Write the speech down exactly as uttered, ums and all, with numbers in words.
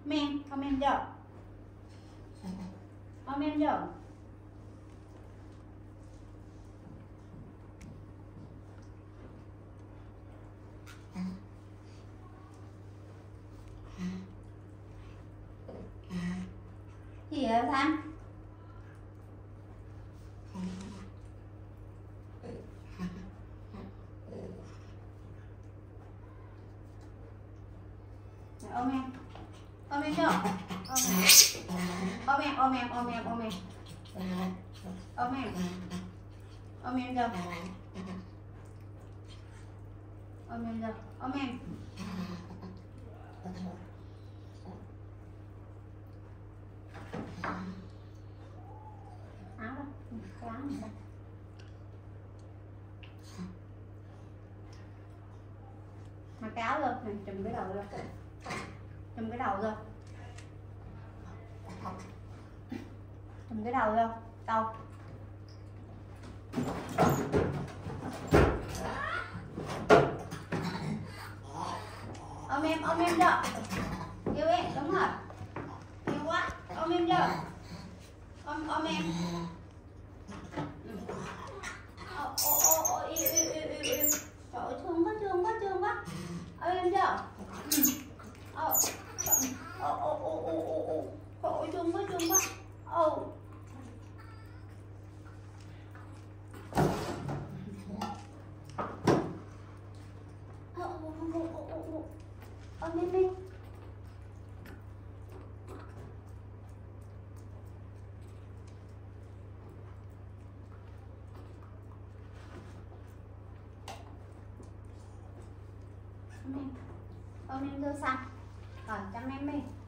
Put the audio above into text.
Men, ôm em vô. Ôm em vô. Gì vậy Thanh? Ôm em, ôm em vô, ôm em, ôm em, ôm em, ôm em, ôm em, ôm em vô, ôm em vô, ôm em. Áo đó, cái áo này đây. Mặc cái áo lên, này chùm cái đầu lên, chùm cái đầu lên, chùm cái đầu lên, đầu. Ôm em, ôm em vô, yêu em, đúng rồi, yêu quá, ôm em vô, ôm ôm em. Ô ô ô ô yêu yêu yêu yêu yêu, trời ơi thương quá thương quá thương quá, ôm em vô. Ô ô ô ô ô ô ô, trời ơi thương quá thương quá, ô. Ôm em đi. Ôm em, ôm em đưa sang. Rồi chăm em đi.